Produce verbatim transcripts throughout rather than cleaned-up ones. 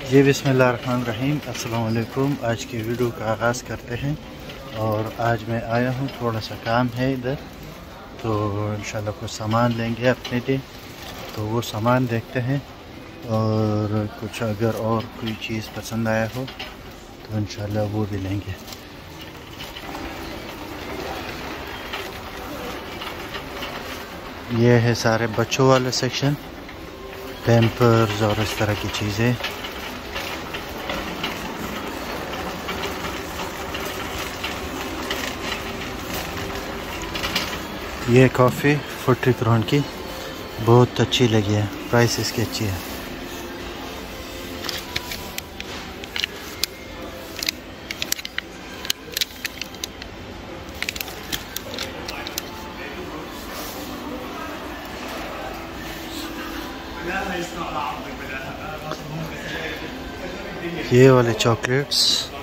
जी बिस्मिल्लाहिर्रहमानिर्रहीम, अस्सलाम वालेकुम। आज की वीडियो का आगाज़ करते हैं। और आज मैं आया हूँ, थोड़ा सा काम है इधर, तो इंशाल्लाह कुछ सामान लेंगे अपने लिए, तो वो सामान देखते हैं। और कुछ अगर और कोई चीज़ पसंद आया हो तो इंशाल्लाह वो भी लेंगे। ये है सारे बच्चों वाला सेक्शन, पैम्पर्स और इस तरह की चीज़ें। ये कॉफ़ी फोर्टी क्रोन की बहुत अच्छी लगी है, प्राइस इसकी अच्छी है। ये वाले चॉकलेट्स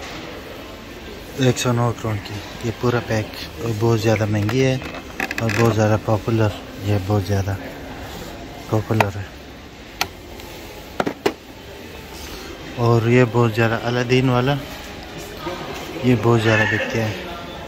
एक सौ नौ क्रोन की, ये पूरा पैक बहुत ज़्यादा महंगी है और बहुत ज़्यादा पॉपुलर, ये बहुत ज़्यादा पॉपुलर है। और ये बहुत ज़्यादा अलादीन वाला, ये बहुत ज़्यादा बिकते हैं।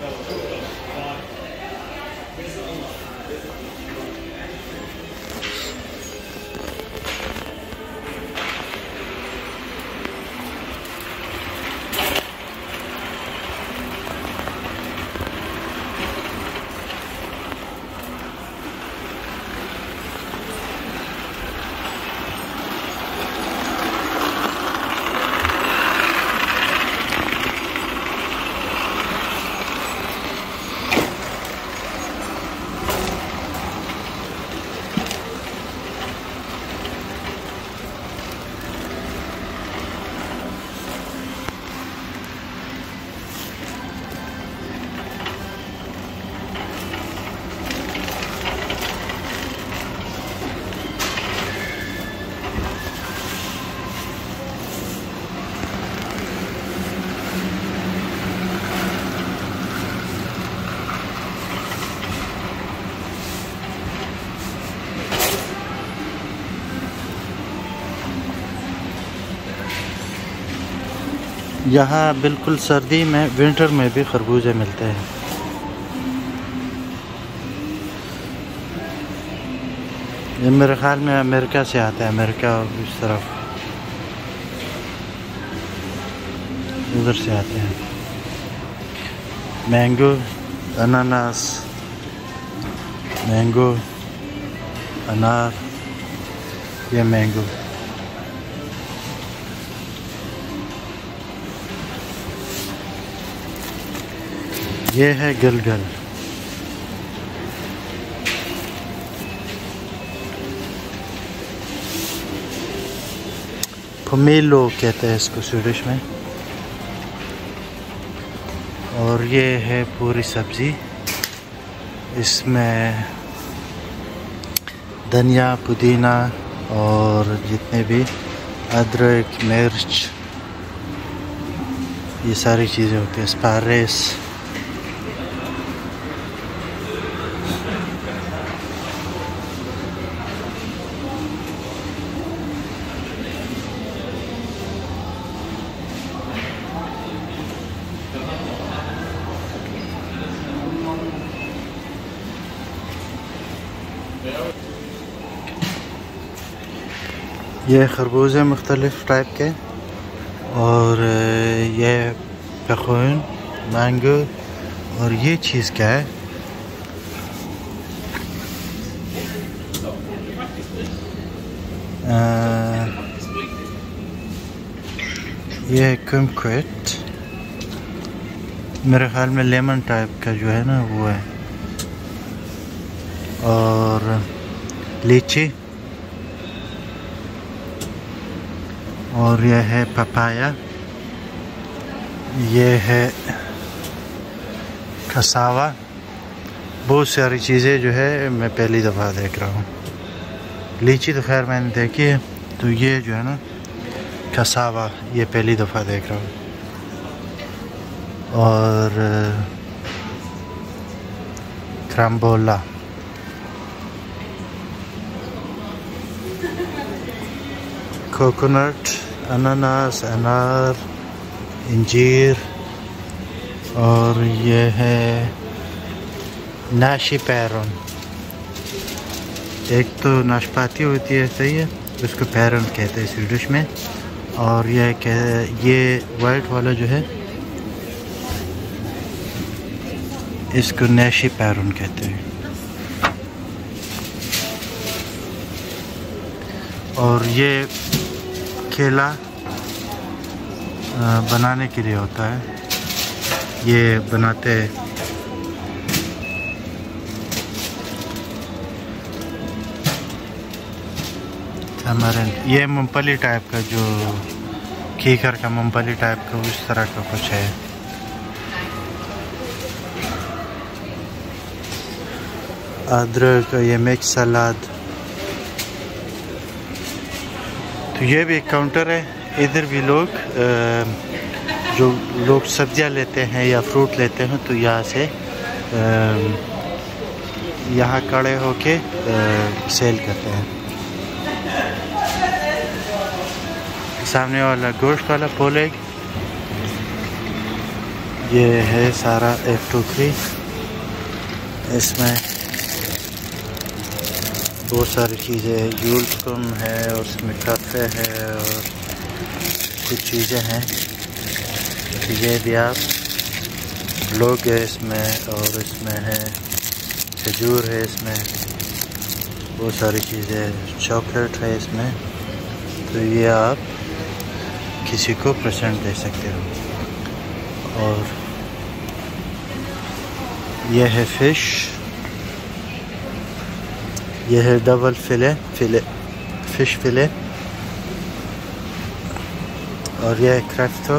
यहाँ बिल्कुल सर्दी में, विंटर में भी खरबूजे मिलते हैं। ये मेरे ख्याल में अमेरिका से आता है, अमेरिका इस तरफ उधर से आते हैं। मैंगो, अनानास, मैंगो, अनार, ये मैंगो। ये है गलगल, पोमेलो कहते हैं इसको स्वीडिश में। और ये है पूरी सब्ज़ी, इसमें धनिया, पुदीना और जितने भी अदरक, मिर्च, ये सारी चीज़ें होती हैं, स्पारेस। ये खरबूजे मुख्तलिफ़ टाइप के, और ये पखून, मैंगो। और ये चीज़ क्या है, आ, ये है कुमक्विट, मेरे ख्याल में लेमन टाइप का जो है ना वो है। और लीची, और यह है पपाया, ये है कसावा। बहुत सारी चीज़ें जो है मैं पहली दफ़ा देख रहा हूँ। लीची तो खैर मैंने देखी है, तो ये जो है ना कसावा, ये पहली दफ़ा देख रहा हूँ। और क्रम्बोला, कोकोनट, अनानास, अनार, इंजीर, और ये है नाशी पैरन। एक तो नाशपाती होती है, सही है, उसको पैरन कहते हैं स्वीडिश में। और ये कह ये वाइट वाला जो है इसको नाशी पैरन कहते हैं। और ये केला बनाने के लिए होता है, ये बनाते हमारे। ये मूंगफली टाइप का, जो कीकर का मूंगफली टाइप का, उस तरह का कुछ है। अदरक, ये मिक्स सलाद। तो ये भी एक काउंटर है। इधर भी लोग जो लोग सब्जियां लेते हैं या फ्रूट लेते हैं तो यहाँ से यहाँ खड़े होके सेल करते हैं। सामने वाला गोश्त वाला पोलेग, ये है सारा एक टोकरी। इसमें बहुत सारी चीज़ें, यूल्सकम है और उसमें काफ़े है और कुछ चीज़ें हैं। ये भी आप लोग है इसमें, और इसमें है खजूर है, इसमें बहुत सारी चीज़ें, चॉकलेट है इसमें। तो ये आप किसी को प्रेजेंट दे सकते हो। और ये है फ़िश, ये है डबल फिले फिले फ़िश फिले। और ये है क्रेफ्टो,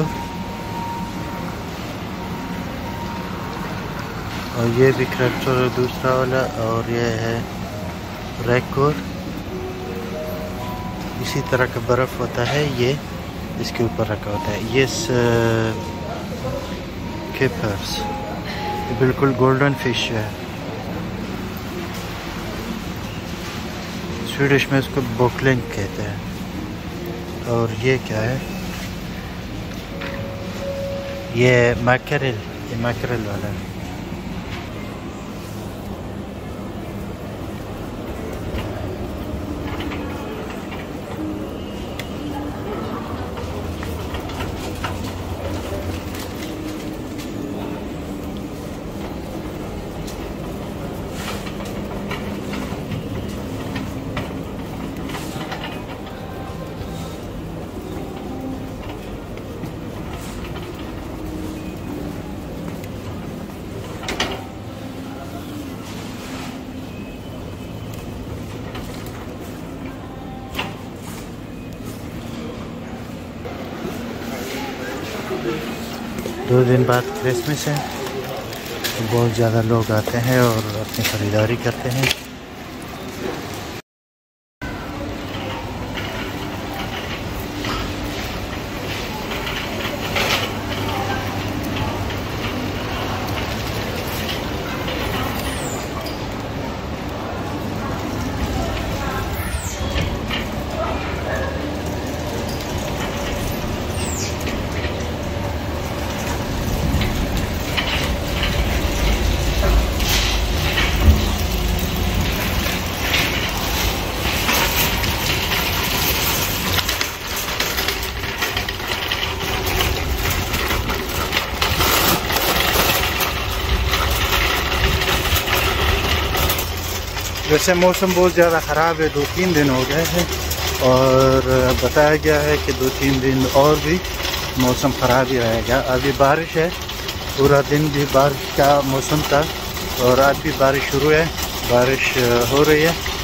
और ये भी क्रेफ्टो है दूसरा वाला। और ये है रेकोर, इसी तरह का बर्फ़ होता है, ये इसके ऊपर रखा होता है। ये किपर्स, बिल्कुल गोल्डन फिश है। स्वीडिश में इसको बोकलिंग कहते हैं। और ये क्या है, ये मैकरेल, ये मैकरेल वाला है। दो दिन बाद क्रिसमस है, तो बहुत ज़्यादा लोग आते हैं और अपनी ख़रीदारी करते हैं। वैसे मौसम बहुत ज़्यादा ख़राब है, दो तीन दिन हो गए हैं और बताया गया है कि दो तीन दिन और भी मौसम ख़राब ही रहेगा। अभी बारिश है, पूरा दिन भी बारिश का मौसम था और आज भी बारिश शुरू है, बारिश हो रही है।